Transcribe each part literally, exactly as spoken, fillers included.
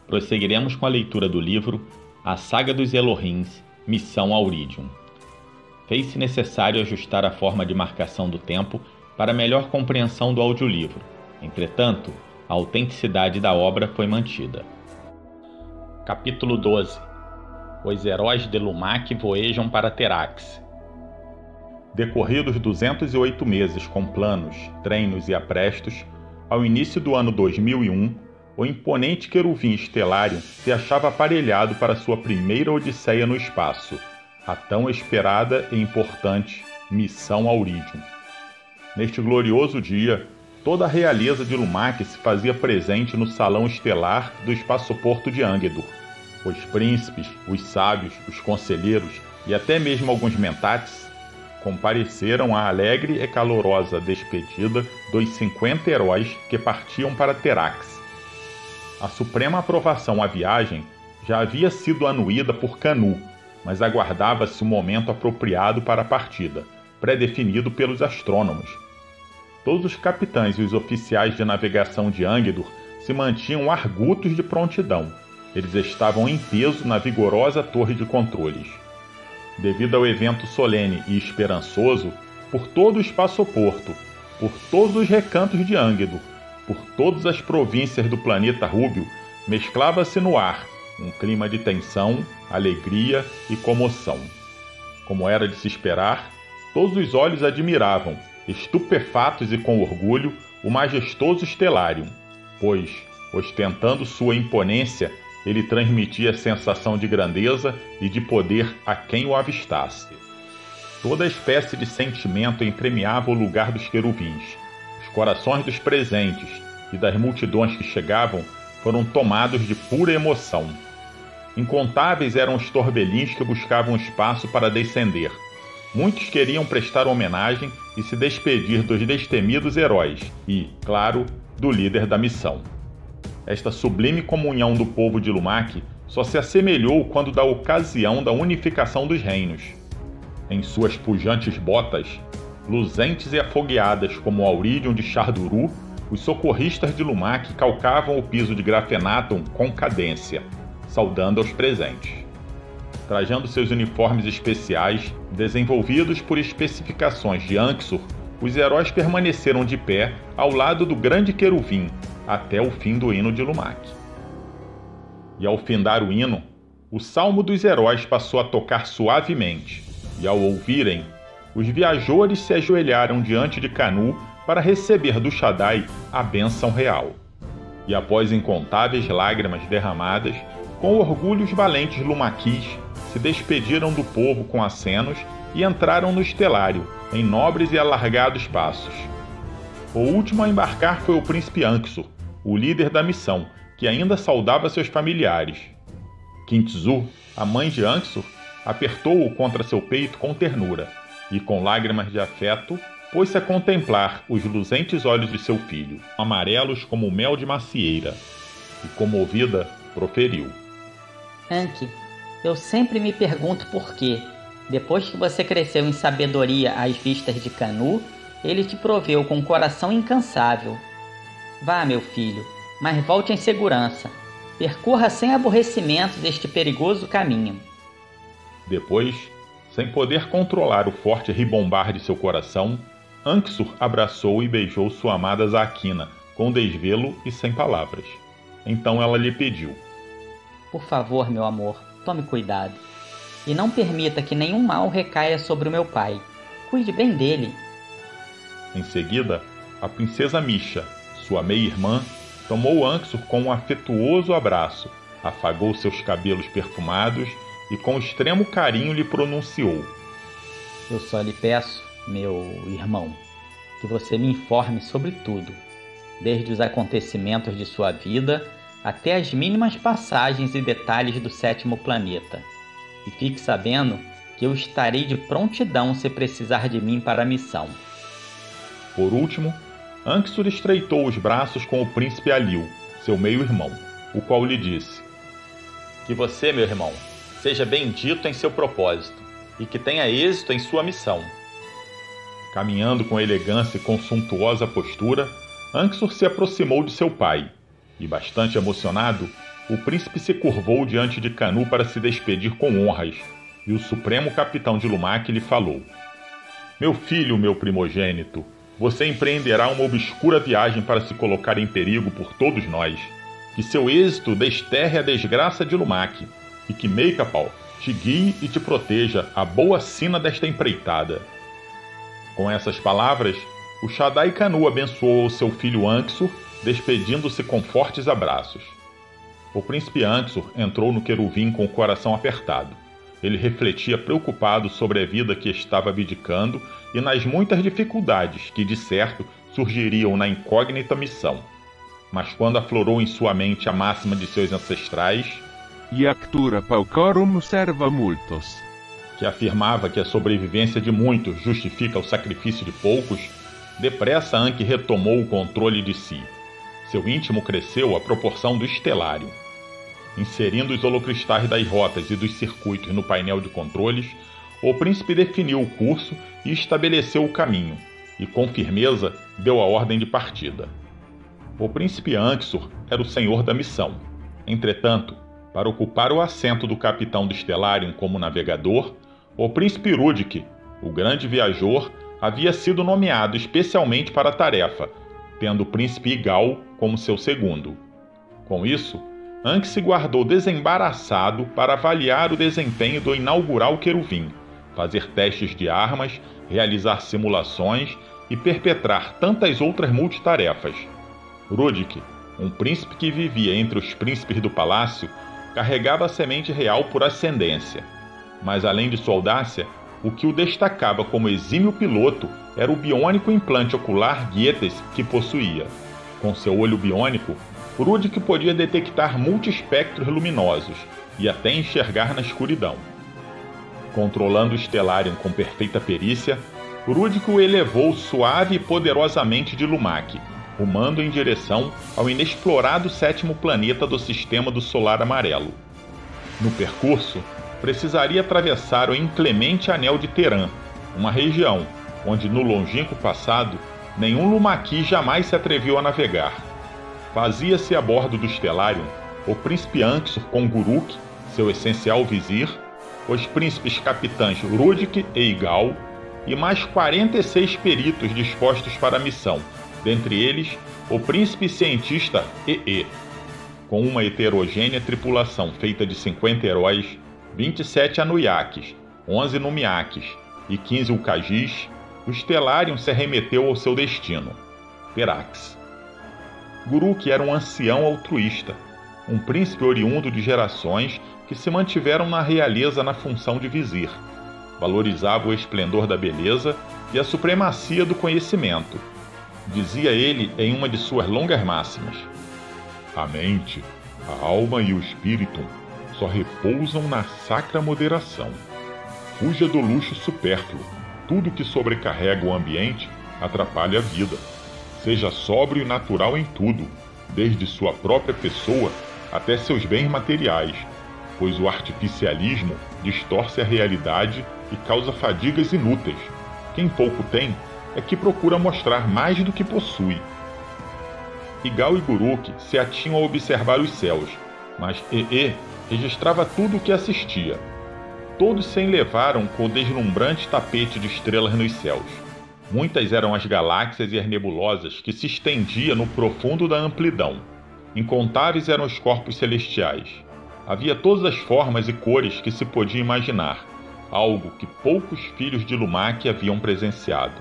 prosseguiremos com a leitura do livro A Saga dos Elohins, Missão Auridium. Fez-se necessário ajustar a forma de marcação do tempo para melhor compreensão do audiolivro. Entretanto, a autenticidade da obra foi mantida. Capítulo doze. Os heróis de Lumak voejam para Terax. Decorridos duzentos e oito meses com planos, treinos e aprestos, ao início do ano dois mil e um, o imponente queruvim Stellarium se achava aparelhado para sua primeira odisseia no espaço, a tão esperada e importante Missão Auridium. Neste glorioso dia, toda a realeza de Lumak se fazia presente no salão estelar do espaçoporto de Angedur. Os príncipes, os sábios, os conselheiros e até mesmo alguns mentats compareceram à alegre e calorosa despedida dos cinquenta heróis que partiam para Terax. A suprema aprovação à viagem já havia sido anuída por Canu, mas aguardava-se o momento apropriado para a partida, pré-definido pelos astrônomos. Todos os capitães e os oficiais de navegação de Angedur se mantinham argutos de prontidão. Eles estavam em peso na vigorosa torre de controles. Devido ao evento solene e esperançoso, por todo o espaçoporto, por todos os recantos de Angedur, por todas as províncias do planeta Rúbio, mesclava-se no ar um clima de tensão, alegria e comoção. Como era de se esperar, todos os olhos admiravam, estupefatos e com orgulho, o majestoso Stellarium, pois, ostentando sua imponência, ele transmitia sensação de grandeza e de poder a quem o avistasse. Toda espécie de sentimento entremeava o lugar dos queruvins. Os corações dos presentes e das multidões que chegavam foram tomados de pura emoção. Incontáveis eram os torbelins que buscavam espaço para descender. Muitos queriam prestar homenagem e se despedir dos destemidos heróis e, claro, do líder da missão. Esta sublime comunhão do povo de Lumak só se assemelhou quando da ocasião da unificação dos reinos. Em suas pujantes botas, luzentes e afogueadas como o Auridium de Charduru, os socorristas de Lumak calcavam o piso de Grafenatum com cadência, saudando aos presentes. Trajando seus uniformes especiais, desenvolvidos por especificações de Anxur, os heróis permaneceram de pé ao lado do grande queruvim até o fim do hino de Lumak. E ao findar o hino, o salmo dos heróis passou a tocar suavemente, e ao ouvirem, os viajores se ajoelharam diante de Canu para receber do Shaddai a bênção real. E após incontáveis lágrimas derramadas, com orgulho os valentes Lumakis se despediram do povo com acenos e entraram no estelário, em nobres e alargados passos. O último a embarcar foi o príncipe Anxur, o líder da missão, que ainda saudava seus familiares. Kintzu, a mãe de Anxur, apertou-o contra seu peito com ternura, e com lágrimas de afeto, pôs-se a contemplar os luzentes olhos de seu filho, amarelos como o mel de macieira, e comovida, proferiu: Anki, eu sempre me pergunto por quê. Depois que você cresceu em sabedoria às vistas de Canu, ele te proveu com um coração incansável. Vá, meu filho, mas volte em segurança. Percorra sem aborrecimentos este perigoso caminho. Depois, sem poder controlar o forte ribombar de seu coração, Anxur abraçou e beijou sua amada Zaquina, com desvelo e sem palavras. Então ela lhe pediu: Por favor, meu amor, tome cuidado. E não permita que nenhum mal recaia sobre o meu pai. Cuide bem dele. Em seguida, a princesa Misha, sua meia-irmã, tomou Anxur com um afetuoso abraço, afagou seus cabelos perfumados e com extremo carinho lhe pronunciou: Eu só lhe peço, meu irmão, que você me informe sobre tudo, desde os acontecimentos de sua vida até as mínimas passagens e detalhes do sétimo planeta. E fique sabendo que eu estarei de prontidão se precisar de mim para a missão. Por último, Anxur estreitou os braços com o príncipe Alil, seu meio-irmão, o qual lhe disse: Que você, meu irmão, seja bendito em seu propósito e que tenha êxito em sua missão. Caminhando com elegância e com suntuosa postura, Anxur se aproximou de seu pai e, bastante emocionado, o príncipe se curvou diante de Canu para se despedir com honras, e o supremo capitão de Lumac lhe falou: Meu filho, meu primogênito, você empreenderá uma obscura viagem para se colocar em perigo por todos nós. Que seu êxito desterre a desgraça de Lumac, e que Meikapal te guie e te proteja a boa sina desta empreitada. Com essas palavras, o Shaddai Canu abençoou seu filho Anxur, despedindo-se com fortes abraços. O príncipe Anxur entrou no queruvim com o coração apertado. Ele refletia preocupado sobre a vida que estava abdicando e nas muitas dificuldades que, de certo, surgiriam na incógnita missão. Mas quando aflorou em sua mente a máxima de seus ancestrais, Iactura paucorum serva multos, que afirmava que a sobrevivência de muitos justifica o sacrifício de poucos, depressa Anki retomou o controle de si. Seu íntimo cresceu à proporção do estelário. Inserindo os holocristais das rotas e dos circuitos no painel de controles, o príncipe definiu o curso e estabeleceu o caminho, e com firmeza deu a ordem de partida. O príncipe Anxur era o senhor da missão. Entretanto, para ocupar o assento do capitão do Stellarium como navegador, o príncipe Rudik, o grande viajor, havia sido nomeado especialmente para a tarefa, tendo o príncipe Igal como seu segundo. Com isso, Anki se guardou desembaraçado para avaliar o desempenho do inaugural queruvim, fazer testes de armas, realizar simulações e perpetrar tantas outras multitarefas. Rudik, um príncipe que vivia entre os príncipes do palácio, carregava a semente real por ascendência. Mas além de sua audácia, o que o destacava como exímio piloto era o biônico implante ocular Gietes que possuía. Com seu olho biônico, Rudik podia detectar multiespectros luminosos e até enxergar na escuridão. Controlando o Stellarium com perfeita perícia, Rudik o elevou suave e poderosamente de Lumac, rumando em direção ao inexplorado sétimo planeta do sistema do Solar Amarelo. No percurso, precisaria atravessar o inclemente Anel de Teran, uma região onde, no longínquo passado, nenhum Lumaki jamais se atreviu a navegar. Fazia-se a bordo do Stellarium o príncipe Anxur com Guruk, seu essencial vizir, os príncipes capitães Rudik e Igal, e mais quarenta e seis peritos dispostos para a missão, dentre eles o príncipe cientista E E. Com uma heterogênea tripulação feita de cinquenta heróis, vinte e sete Anunnakis, onze Numiakis e quinze Ukajis, o Stellarium se arremeteu ao seu destino, Perax. Guruk era um ancião altruísta, um príncipe oriundo de gerações que se mantiveram na realeza na função de vizir. Valorizava o esplendor da beleza e a supremacia do conhecimento. Dizia ele em uma de suas longas máximas: A mente, a alma e o espírito só repousam na sacra moderação. Fuja do luxo supérfluo. Tudo que sobrecarrega o ambiente atrapalha a vida. Seja sóbrio e natural em tudo, desde sua própria pessoa até seus bens materiais, pois o artificialismo distorce a realidade e causa fadigas inúteis. Quem pouco tem é que procura mostrar mais do que possui. Igal e Guruk se atinham a observar os céus, mas E E registrava tudo o que assistia. Todos se enlevaram com o deslumbrante tapete de estrelas nos céus. Muitas eram as galáxias e as nebulosas que se estendiam no profundo da amplidão. Incontáveis eram os corpos celestiais. Havia todas as formas e cores que se podia imaginar, algo que poucos filhos de Lumac haviam presenciado.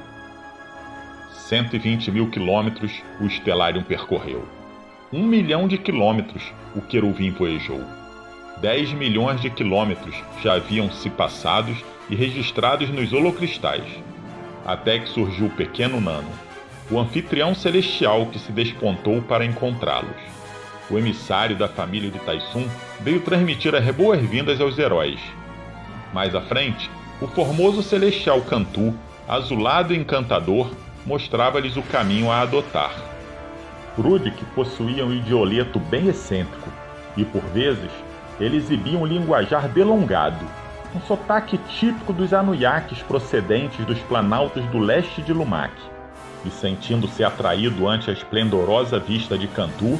cento e vinte mil quilômetros o Stellarium percorreu. Um milhão de quilômetros o queruvim voejou. Dez milhões de quilômetros já haviam se passados e registrados nos holocristais. Até que surgiu o pequeno Nano, o anfitrião celestial que se despontou para encontrá-los. O emissário da família de Taisun veio transmitir as boas-vindas aos heróis. Mais à frente, o formoso celestial Cantu, azulado e encantador, mostrava-lhes o caminho a adotar. Rudik possuía um idioleto bem excêntrico, e por vezes ele exibia um linguajar delongado, um sotaque típico dos Anunnakis procedentes dos planaltos do leste de Lumac. E sentindo-se atraído ante a esplendorosa vista de Cantu,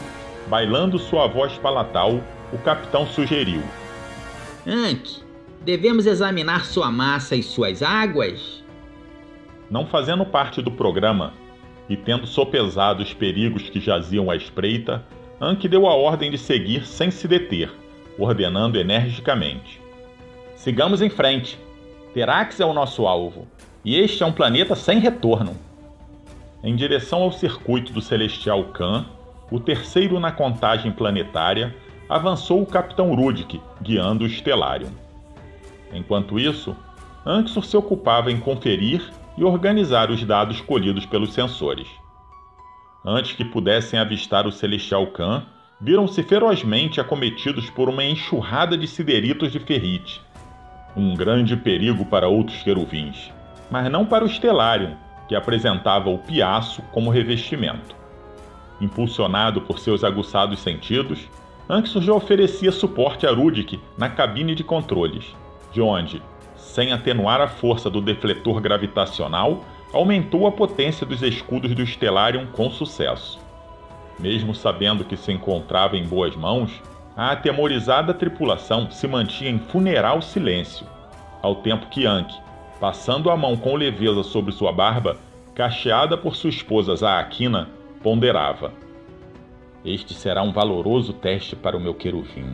Bailando sua voz palatal, o capitão sugeriu: Anki, devemos examinar sua massa e suas águas? Não fazendo parte do programa e tendo sopesado os perigos que jaziam à espreita, Anki deu a ordem de seguir sem se deter, ordenando energicamente: sigamos em frente. Terax é o nosso alvo, e este é um planeta sem retorno. Em direção ao circuito do Celestial Khan, o terceiro na contagem planetária, avançou o Capitão Rudek, guiando o Stellarium. Enquanto isso, Anxur se ocupava em conferir e organizar os dados colhidos pelos sensores. Antes que pudessem avistar o Celestial Khan, viram-se ferozmente acometidos por uma enxurrada de sideritos de ferrite. Um grande perigo para outros queruvins, mas não para o Stellarium, que apresentava o piaço como revestimento. Impulsionado por seus aguçados sentidos, Anxur já oferecia suporte a Rudek na cabine de controles, de onde, sem atenuar a força do defletor gravitacional, aumentou a potência dos escudos do Stellarium com sucesso. Mesmo sabendo que se encontrava em boas mãos, a atemorizada tripulação se mantinha em funeral silêncio, ao tempo que Anki, passando a mão com leveza sobre sua barba, cacheada por sua esposa Zaakina, ponderava: este será um valoroso teste para o meu queruvim.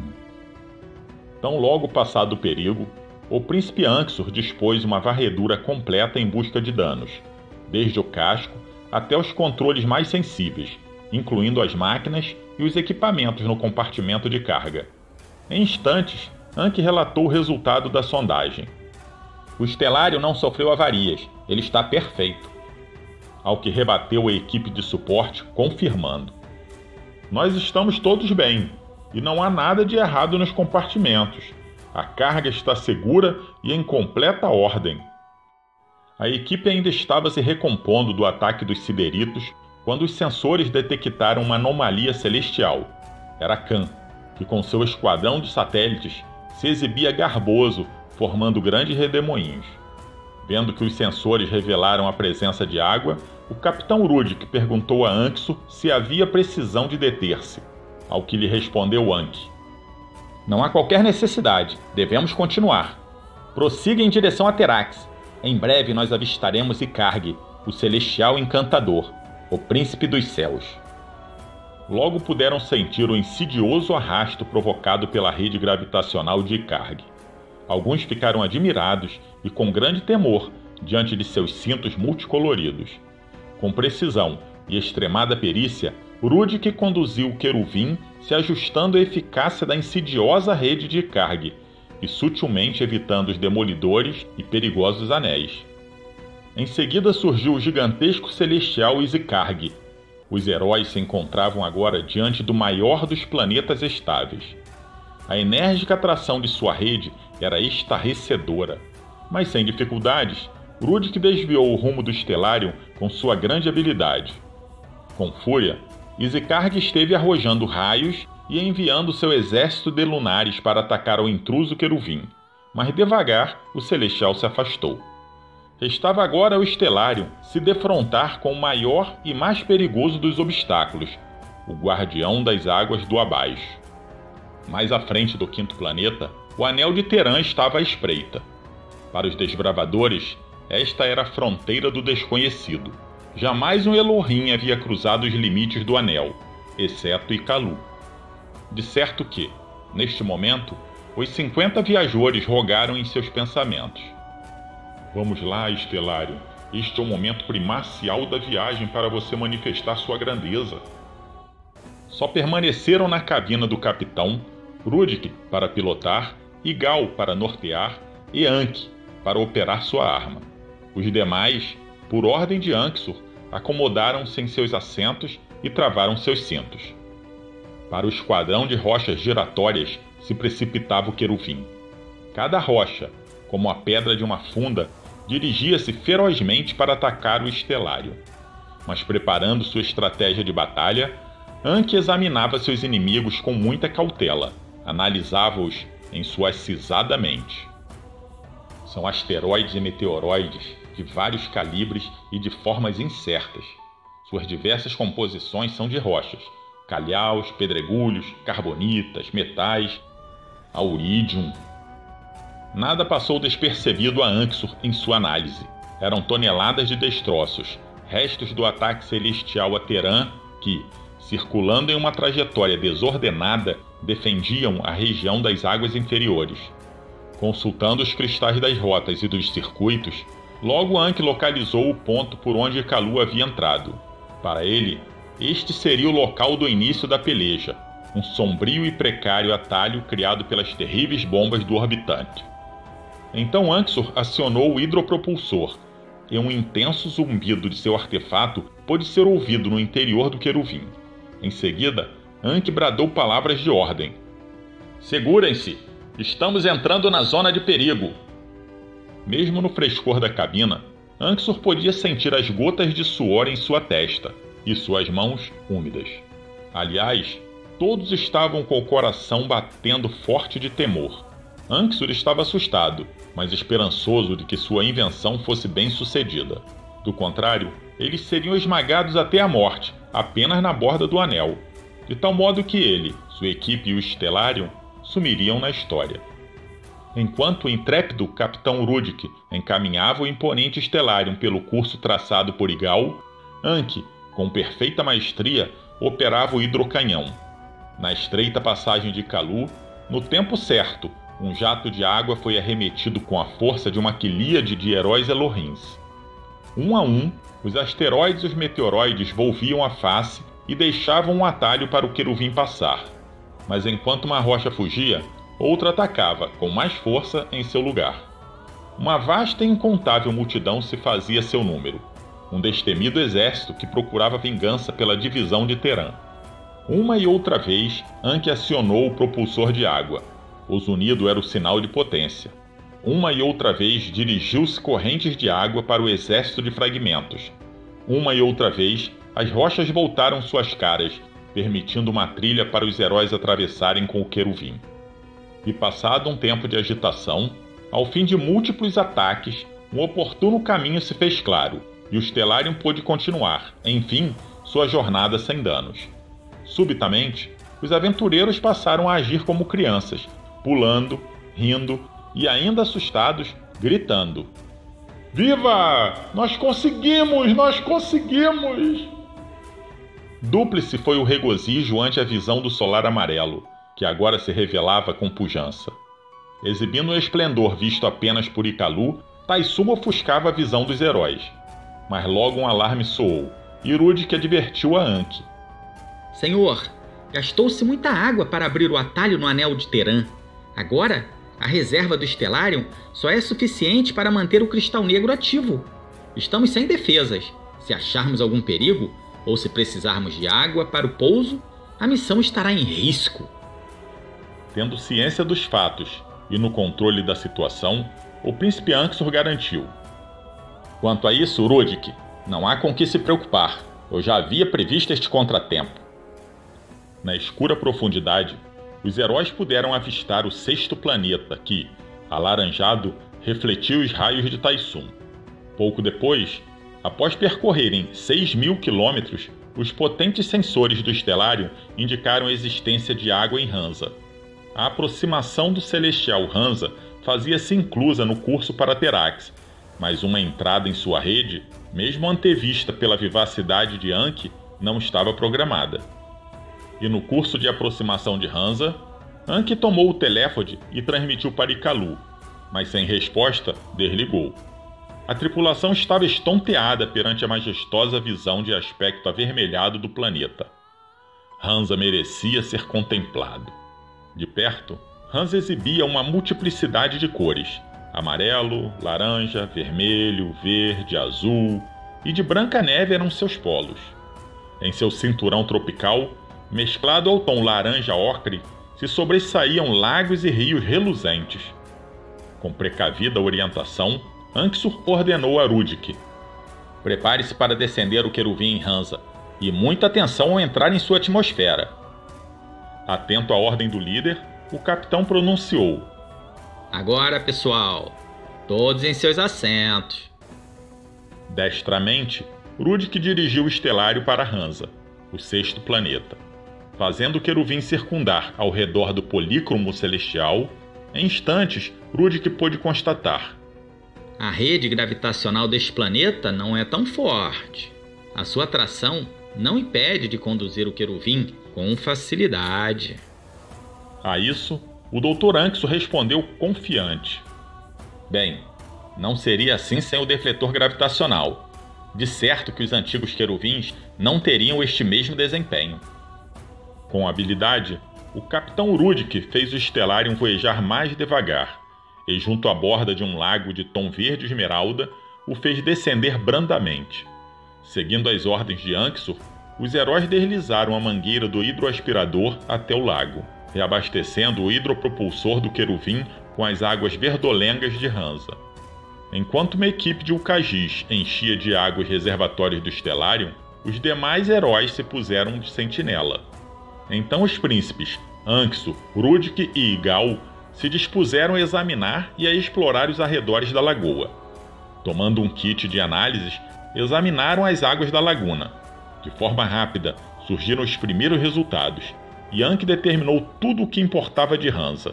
Tão logo passado o perigo, o príncipe Anxur dispôs uma varredura completa em busca de danos, desde o casco até os controles mais sensíveis, incluindo as máquinas e os equipamentos no compartimento de carga. Em instantes, Anki relatou o resultado da sondagem. O Stellarium não sofreu avarias, ele está perfeito. Ao que rebateu a equipe de suporte, confirmando: nós estamos todos bem, e não há nada de errado nos compartimentos. A carga está segura e em completa ordem. A equipe ainda estava se recompondo do ataque dos sideritos quando os sensores detectaram uma anomalia celestial. Era Khan, que com seu esquadrão de satélites se exibia garboso, formando grandes redemoinhos. Vendo que os sensores revelaram a presença de água, o capitão Rudek perguntou a Anxur se havia precisão de deter-se, ao que lhe respondeu Anki: não há qualquer necessidade, devemos continuar. Prossiga em direção a Terax. Em breve nós avistaremos Icargue, o celestial encantador, o príncipe dos céus. Logo puderam sentir o insidioso arrasto provocado pela rede gravitacional de Icargue. Alguns ficaram admirados e com grande temor diante de seus cintos multicoloridos. Com precisão e extremada perícia, Rudek conduziu o queruvim, se ajustando à eficácia da insidiosa rede de Icargue e sutilmente evitando os demolidores e perigosos anéis. Em seguida surgiu o gigantesco celestial Izicargue. Os heróis se encontravam agora diante do maior dos planetas estáveis. A enérgica atração de sua rede era estarrecedora, mas sem dificuldades, Rudek desviou o rumo do Stellarium com sua grande habilidade. Com fúria, Izicargue esteve arrojando raios e enviando seu exército de lunares para atacar o intruso queruvim, mas devagar o celestial se afastou. Restava agora ao Stellarium se defrontar com o maior e mais perigoso dos obstáculos, o guardião das águas do abaixo. Mais à frente do quinto planeta, o anel de Terã estava à espreita. Para os desbravadores, esta era a fronteira do desconhecido. Jamais um Elohim havia cruzado os limites do anel, exceto Ikalu. De certo que, neste momento, os cinquenta viajores rogaram em seus pensamentos: vamos lá, Stellarium. Este é o momento primacial da viagem para você manifestar sua grandeza. Só permaneceram na cabina do capitão Rudek para pilotar, Igal para nortear e Anki para operar sua arma. Os demais, por ordem de Anxur, acomodaram-se em seus assentos e travaram seus cintos. Para o esquadrão de rochas giratórias se precipitava o queruvim. Cada rocha, como a pedra de uma funda, dirigia-se ferozmente para atacar o Stellarium. Mas preparando sua estratégia de batalha, Anki examinava seus inimigos com muita cautela, analisava-os ensuacisadamente. São asteroides e meteoroides de vários calibres e de formas incertas. Suas diversas composições são de rochas, calhaus, pedregulhos, carbonitas, metais, aurídium. Nada passou despercebido a Anxur em sua análise. Eram toneladas de destroços, restos do ataque celestial a Terã que, circulando em uma trajetória desordenada, defendiam a região das águas inferiores. Consultando os cristais das rotas e dos circuitos, logo Ankh localizou o ponto por onde Kalu havia entrado. Para ele, este seria o local do início da peleja, um sombrio e precário atalho criado pelas terríveis bombas do orbitante. Então Anxur acionou o hidropropulsor, e um intenso zumbido de seu artefato pôde ser ouvido no interior do queruvim. Em seguida, Ankh bradou palavras de ordem. "Segurem-se! Estamos entrando na zona de perigo!" Mesmo no frescor da cabina, Anxur podia sentir as gotas de suor em sua testa e suas mãos úmidas. Aliás, todos estavam com o coração batendo forte de temor. Anxur estava assustado, mas esperançoso de que sua invenção fosse bem sucedida. Do contrário, eles seriam esmagados até a morte, apenas na borda do anel, de tal modo que ele, sua equipe e o Stellarium sumiriam na história. Enquanto o intrépido Capitão Rudik encaminhava o imponente Stellarium pelo curso traçado por Igal, Ankh, com perfeita maestria, operava o hidrocanhão. Na estreita passagem de Kalu, no tempo certo, um jato de água foi arremetido com a força de uma quilíade de heróis Elohins. Um a um, os asteroides e os meteoroides volviam a face e deixavam um atalho para o queruvim passar. Mas enquanto uma rocha fugia, outra atacava, com mais força, em seu lugar. Uma vasta e incontável multidão se fazia seu número. Um destemido exército que procurava vingança pela divisão de Terã. Uma e outra vez, Ankh acionou o propulsor de água. O zunido era o sinal de potência. Uma e outra vez dirigiu-se correntes de água para o exército de fragmentos. Uma e outra vez, as rochas voltaram suas caras, permitindo uma trilha para os heróis atravessarem com o queruvim. E passado um tempo de agitação, ao fim de múltiplos ataques, um oportuno caminho se fez claro, e o Stellarium pôde continuar, enfim, sua jornada sem danos. Subitamente, os aventureiros passaram a agir como crianças, pulando, rindo e, ainda assustados, gritando. "Viva! Nós conseguimos! Nós conseguimos!" Dúplice foi o regozijo ante a visão do solar amarelo, que agora se revelava com pujança. Exibindo um esplendor visto apenas por Ikalu, Taisuma ofuscava a visão dos heróis. Mas logo um alarme soou, e Rudik advertiu a Ankh. "Senhor, gastou-se muita água para abrir o atalho no anel de Terã. Agora, a reserva do Stellarium só é suficiente para manter o cristal negro ativo. Estamos sem defesas. Se acharmos algum perigo, ou se precisarmos de água para o pouso, a missão estará em risco." Tendo ciência dos fatos e no controle da situação, o príncipe Anxur garantiu. "Quanto a isso, Rudik, não há com que se preocupar. Eu já havia previsto este contratempo." Na escura profundidade, os heróis puderam avistar o sexto planeta que, alaranjado, refletiu os raios de Taisum. Pouco depois, após percorrerem seis mil quilômetros, os potentes sensores do Stellarium indicaram a existência de água em Hansa. A aproximação do celestial Hansa fazia-se inclusa no curso para Terax, mas uma entrada em sua rede, mesmo antevista pela vivacidade de Ankh, não estava programada. E no curso de aproximação de Hansa, Ankh tomou o teléfone e transmitiu para Ikalu, mas sem resposta, desligou. A tripulação estava estonteada perante a majestosa visão de aspecto avermelhado do planeta. Hansa merecia ser contemplado. De perto, Hansa exibia uma multiplicidade de cores: amarelo, laranja, vermelho, verde, azul, e de branca neve eram seus polos. Em seu cinturão tropical, mesclado ao tom laranja ocre, se sobressaíam lagos e rios reluzentes. Com precavida orientação, Anxur ordenou a Rudik: "Prepare-se para descender o queruvim em Hansa, e muita atenção ao entrar em sua atmosfera." Atento à ordem do líder, o capitão pronunciou: "Agora, pessoal, todos em seus assentos." Destramente, Rudik dirigiu o Stellarium para Hansa, o sexto planeta. fazendo o queruvim circundar ao redor do polícromo celestial. Em instantes, Rudek pôde constatar: a rede gravitacional deste planeta não é tão forte. A sua atração não impede de conduzir o queruvim com facilidade. A isso, o doutor Anxo respondeu confiante: bem, não seria assim sem o defletor gravitacional. De certo que os antigos queruvins não teriam este mesmo desempenho. Com habilidade, o capitão Rudek fez o Stellarium voejar mais devagar, e junto à borda de um lago de tom verde esmeralda, o fez descender brandamente. Seguindo as ordens de Anxur, os heróis deslizaram a mangueira do hidroaspirador até o lago, reabastecendo o hidropropulsor do queruvim com as águas verdolengas de Hansa. Enquanto uma equipe de Ukajis enchia de água os reservatórios do Stellarium, os demais heróis se puseram de sentinela. Então os príncipes Anxur, Rudek e Igal se dispuseram a examinar e a explorar os arredores da lagoa. Tomando um kit de análises, examinaram as águas da laguna. De forma rápida, surgiram os primeiros resultados, e Anki determinou tudo o que importava de Hansa.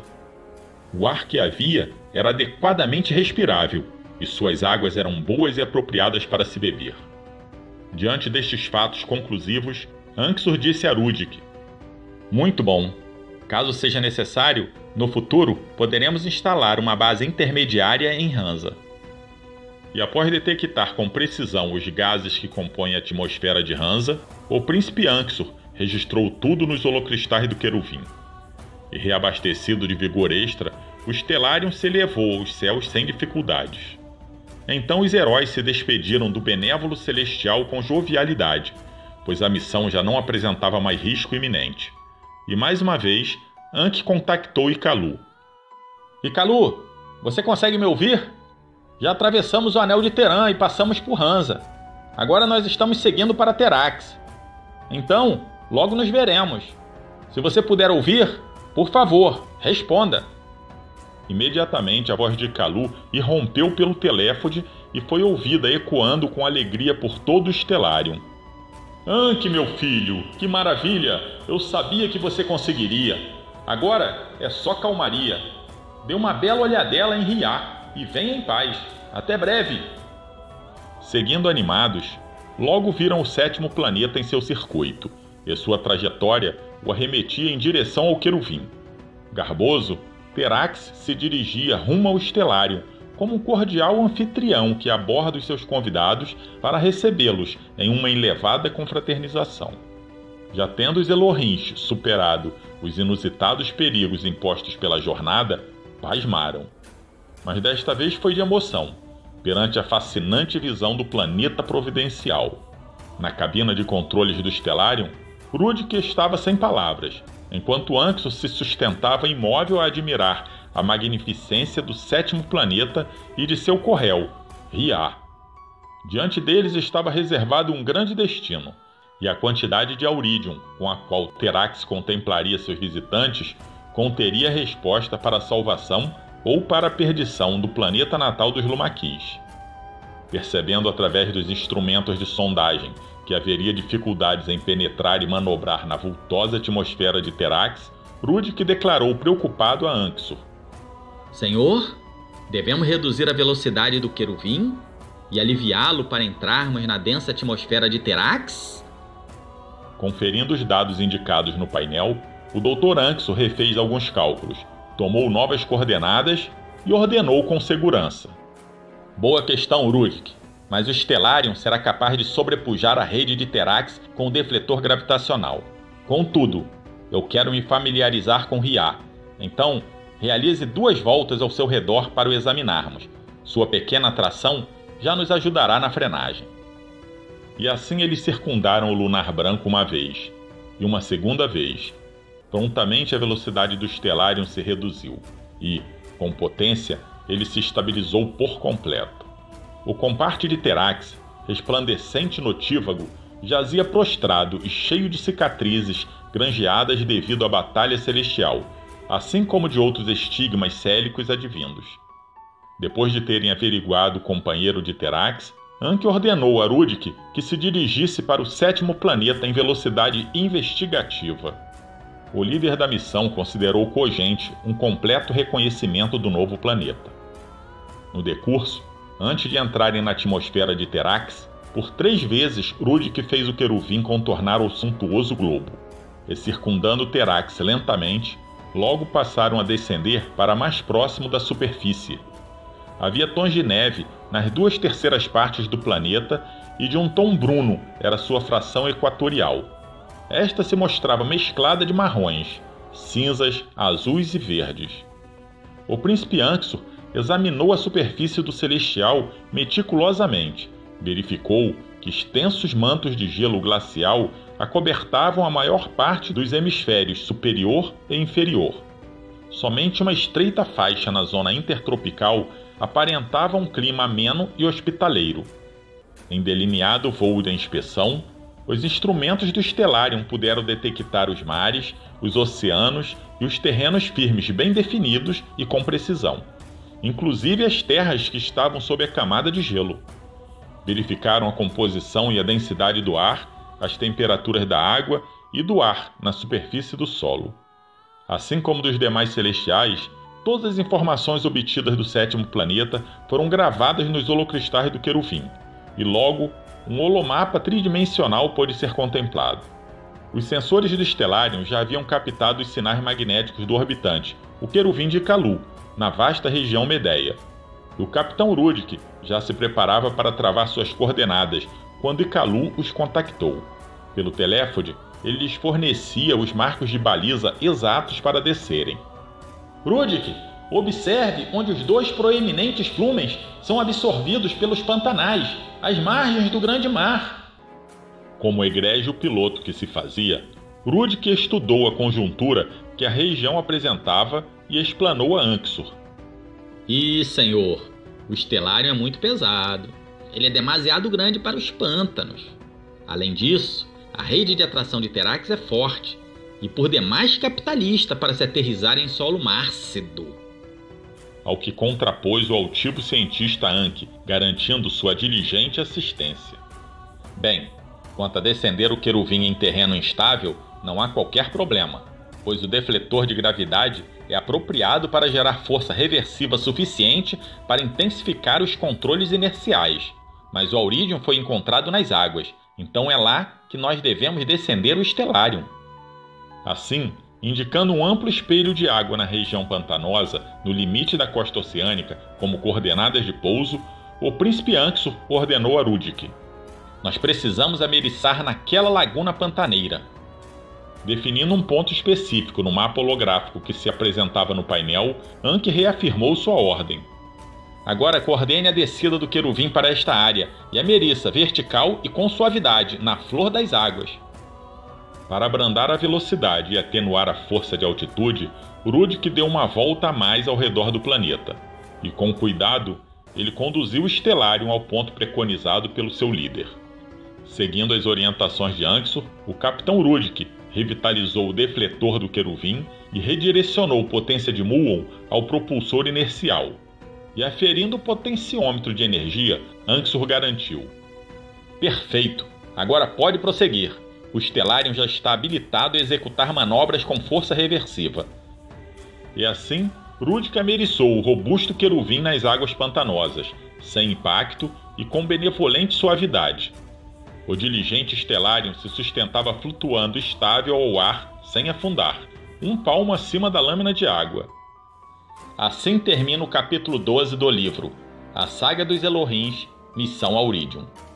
O ar que havia era adequadamente respirável, e suas águas eram boas e apropriadas para se beber. Diante destes fatos conclusivos, Anxur disse a Rudek: muito bom. Caso seja necessário, no futuro poderemos instalar uma base intermediária em Hansa. E após detectar com precisão os gases que compõem a atmosfera de Hansa, o príncipe Anxur registrou tudo nos holocristais do queruvim. E reabastecido de vigor extra, o Stellarium se elevou aos céus sem dificuldades. Então os heróis se despediram do benévolo celestial com jovialidade, pois a missão já não apresentava mais risco iminente. E mais uma vez, Anki contactou Ikalu. Ikalu, você consegue me ouvir? Já atravessamos o Anel de Terã e passamos por Hansa. Agora nós estamos seguindo para Terax. Então, logo nos veremos. Se você puder ouvir, por favor, responda. Imediatamente a voz de Ikalu irrompeu pelo teléfone e foi ouvida ecoando com alegria por todo o Stellarium. Anki, meu filho, que maravilha! Eu sabia que você conseguiria. Agora é só calmaria. Dê uma bela olhadela em Riá e venha em paz. Até breve! Seguindo animados, logo viram o sétimo planeta em seu circuito, e sua trajetória o arremetia em direção ao queruvim. Garboso, Terax se dirigia rumo ao Stellarium, como um cordial anfitrião que aborda os seus convidados para recebê-los em uma elevada confraternização. Já tendo os Elohins superado os inusitados perigos impostos pela jornada, pasmaram. Mas desta vez foi de emoção, perante a fascinante visão do planeta providencial. Na cabina de controles do Stellarium, Rudek estava sem palavras, enquanto Anxur se sustentava imóvel a admirar a magnificência do sétimo planeta e de seu corréu, Riá. Diante deles estava reservado um grande destino, e a quantidade de Auridium com a qual Terax contemplaria seus visitantes conteria a resposta para a salvação ou para a perdição do planeta natal dos Lumaquis. Percebendo através dos instrumentos de sondagem que haveria dificuldades em penetrar e manobrar na vultosa atmosfera de Terax, Rudek declarou preocupado a Anxur: Senhor, devemos reduzir a velocidade do queruvim e aliviá-lo para entrarmos na densa atmosfera de Terax? Conferindo os dados indicados no painel, o doutor Anxur refez alguns cálculos, tomou novas coordenadas e ordenou com segurança: Boa questão, Rudek, mas o Stellarium será capaz de sobrepujar a rede de Terax com o defletor gravitacional. Contudo, eu quero me familiarizar com Riá, então realize duas voltas ao seu redor para o examinarmos. Sua pequena atração já nos ajudará na frenagem. E assim eles circundaram o lunar branco uma vez, e uma segunda vez. Prontamente a velocidade do Stellarium se reduziu, e, com potência, ele se estabilizou por completo. O comparte de Terax, resplandecente e notívago, jazia prostrado e cheio de cicatrizes granjeadas devido à batalha celestial, assim como de outros estigmas célicos advindos. Depois de terem averiguado o companheiro de Terax, Anki ordenou a Rudek que se dirigisse para o sétimo planeta em velocidade investigativa. o líder da missão considerou cogente um completo reconhecimento do novo planeta. No decurso, antes de entrarem na atmosfera de Terax, por três vezes Rudek fez o queruvim contornar o suntuoso globo, e circundando Terax lentamente, logo passaram a descender para mais próximo da superfície. Havia tons de neve nas duas terceiras partes do planeta e de um tom bruno era sua fração equatorial. Esta se mostrava mesclada de marrons, cinzas, azuis e verdes. O príncipe Anxur examinou a superfície do celestial meticulosamente, verificou que extensos mantos de gelo glacial acobertavam a maior parte dos hemisférios superior e inferior. Somente uma estreita faixa na zona intertropical aparentava um clima ameno e hospitaleiro. Em delineado voo de inspeção, os instrumentos do Stellarium puderam detectar os mares, os oceanos e os terrenos firmes bem definidos e com precisão, inclusive as terras que estavam sob a camada de gelo. Verificaram a composição e a densidade do ar, as temperaturas da água e do ar na superfície do solo. Assim como dos demais celestiais, todas as informações obtidas do sétimo planeta foram gravadas nos holocristais do queruvim, e logo um holomapa tridimensional pôde ser contemplado. Os sensores do Stellarium já haviam captado os sinais magnéticos do orbitante, o queruvim de Ikalu, na vasta região Medeia. E o capitão Rudek já se preparava para travar suas coordenadas quando Ikalu os contactou. Pelo teléfone, ele lhes fornecia os marcos de baliza exatos para descerem. Rudek, observe onde os dois proeminentes plumens são absorvidos pelos pantanais, às margens do grande mar. Como egrégio piloto que se fazia, Rudek estudou a conjuntura que a região apresentava e explanou a Anxur. E, senhor, o Stellarium é muito pesado. Ele é demasiado grande para os pântanos. Além disso, a rede de atração de Terax é forte e por demais capitalista para se aterrissar em solo márcido. Ao que contrapôs o altivo cientista Anki, garantindo sua diligente assistência. Bem, quanto a descender o queruvim em terreno instável, não há qualquer problema, pois o defletor de gravidade é apropriado para gerar força reversiva suficiente para intensificar os controles inerciais. Mas o Auridium foi encontrado nas águas, então é lá que nós devemos descender o Stellarium. Assim, indicando um amplo espelho de água na região pantanosa, no limite da costa oceânica, como coordenadas de pouso, o príncipe Anxur ordenou a Rudek: nós precisamos ameriçar naquela laguna pantaneira. Definindo um ponto específico no mapa holográfico que se apresentava no painel, Anki reafirmou sua ordem. Agora coordene a descida do queruvim para esta área e ameriça vertical e com suavidade, na flor das águas. Para abrandar a velocidade e atenuar a força de altitude, Rudek deu uma volta a mais ao redor do planeta, e com cuidado, ele conduziu o Stellarium ao ponto preconizado pelo seu líder. Seguindo as orientações de Anxur, o capitão Rudek revitalizou o defletor do queruvim e redirecionou potência de muon ao propulsor inercial. E aferindo o potenciômetro de energia, Anxur garantiu: perfeito, agora pode prosseguir. O Stellarium já está habilitado a executar manobras com força reversiva. E assim, Rudek ameriçou o robusto queruvim nas águas pantanosas, sem impacto e com benevolente suavidade. O diligente Stellarium se sustentava flutuando estável ao ar, sem afundar, um palmo acima da lâmina de água. Assim termina o capítulo doze do livro A Saga dos Elohins, Missão Auridium.